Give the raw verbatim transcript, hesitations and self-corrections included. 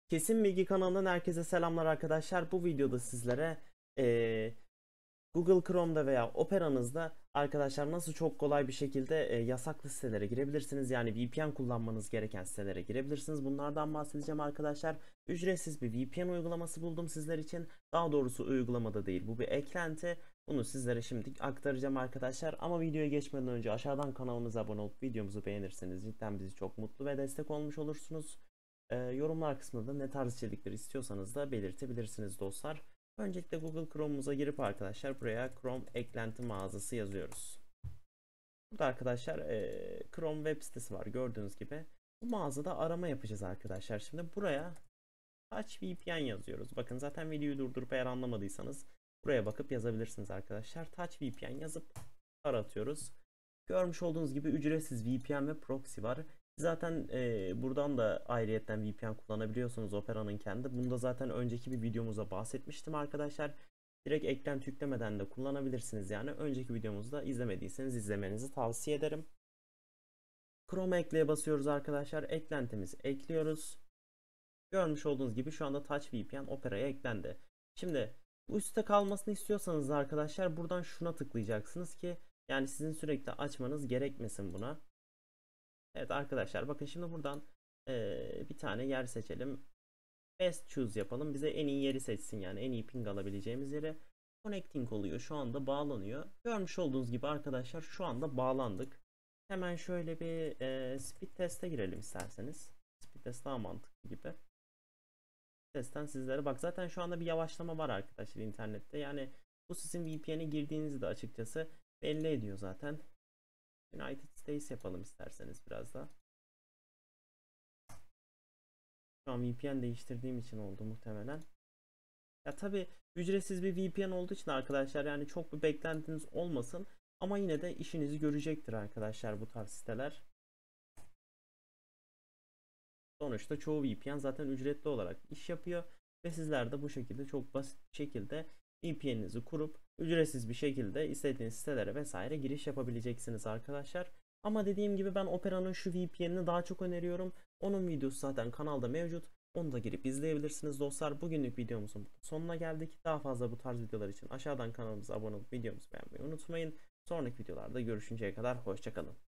Kesin Bilgi kanalından herkese selamlar arkadaşlar. Bu videoda sizlere eee, Google Chrome'da veya Opera'nızda arkadaşlar nasıl çok kolay bir şekilde eee, yasaklı sitelere girebilirsiniz. Yani V P N kullanmanız gereken sitelere girebilirsiniz. Bunlardan bahsedeceğim arkadaşlar. Ücretsiz bir V P N uygulaması buldum sizler için. Daha doğrusu uygulamada değil, bu bir eklenti. Bunu sizlere şimdi aktaracağım arkadaşlar. Ama videoya geçmeden önce aşağıdan kanalımıza abone olup videomuzu beğenirseniz cidden bizi çok mutlu ve destek olmuş olursunuz. Ee, yorumlar kısmında ne tarz içerikler istiyorsanız da belirtebilirsiniz dostlar. Öncelikle Google Chrome'umuza girip arkadaşlar buraya Chrome eklenti mağazası yazıyoruz. Burada arkadaşlar e, Chrome web sitesi var gördüğünüz gibi. Bu mağazada arama yapacağız arkadaşlar. Şimdi buraya TouchVPN yazıyoruz. Bakın zaten videoyu durdurup eğer anlamadıysanız buraya bakıp yazabilirsiniz arkadaşlar. TouchVPN yazıp aratıyoruz. Görmüş olduğunuz gibi ücretsiz V P N ve proxy var. Zaten e, buradan da ayrıyetten V P N kullanabiliyorsunuz, Opera'nın kendi. Bunda zaten önceki bir videomuzda bahsetmiştim arkadaşlar. Direkt eklenti yüklemeden de kullanabilirsiniz yani. Önceki videomuzda izlemediyseniz izlemenizi tavsiye ederim. Chrome ekleye basıyoruz arkadaşlar. Eklentimizi ekliyoruz. Görmüş olduğunuz gibi şu anda TouchVPN Opera'ya eklendi. Şimdi bu üstte kalmasını istiyorsanız arkadaşlar buradan şuna tıklayacaksınız ki yani sizin sürekli açmanız gerekmesin buna. Evet arkadaşlar bakın şimdi buradan ee, bir tane yer seçelim. Best choose yapalım. Bize en iyi yeri seçsin, yani en iyi ping alabileceğimiz yere. Connecting oluyor. Şu anda bağlanıyor. Görmüş olduğunuz gibi arkadaşlar şu anda bağlandık. Hemen şöyle bir e, speed test'e girelim isterseniz. Speed test daha mantıklı gibi. Testten sizlere bak zaten şu anda bir yavaşlama var arkadaşlar internette. Yani bu sizin V P N'e girdiğinizi de açıkçası belli ediyor zaten. United States yapalım isterseniz biraz da. Şu an V P N değiştirdiğim için oldu muhtemelen. Ya tabi ücretsiz bir V P N olduğu için arkadaşlar yani çok bir beklentiniz olmasın. Ama yine de işinizi görecektir arkadaşlar bu tarz siteler. Sonuçta çoğu V P N zaten ücretli olarak iş yapıyor. Ve sizler de bu şekilde çok basit bir şekilde V P N'inizi kurup ücretsiz bir şekilde istediğiniz sitelere vesaire giriş yapabileceksiniz arkadaşlar. Ama dediğim gibi ben Opera'nın şu V P N'ini daha çok öneriyorum. Onun videosu zaten kanalda mevcut. Onu da girip izleyebilirsiniz dostlar. Bugünlük videomuzun sonuna geldik. Daha fazla bu tarz videolar için aşağıdan kanalımıza abone olup videomuzu beğenmeyi unutmayın. Sonraki videolarda görüşünceye kadar hoşça kalın.